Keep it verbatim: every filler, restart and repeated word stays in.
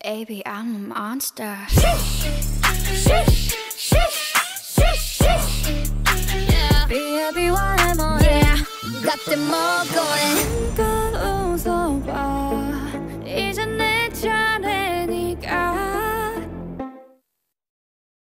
Baby, I'm a monster. Sheesh, sheesh, sheesh, sheesh, sheesh. Yeah. Baby, what am I? Yeah, got them all going.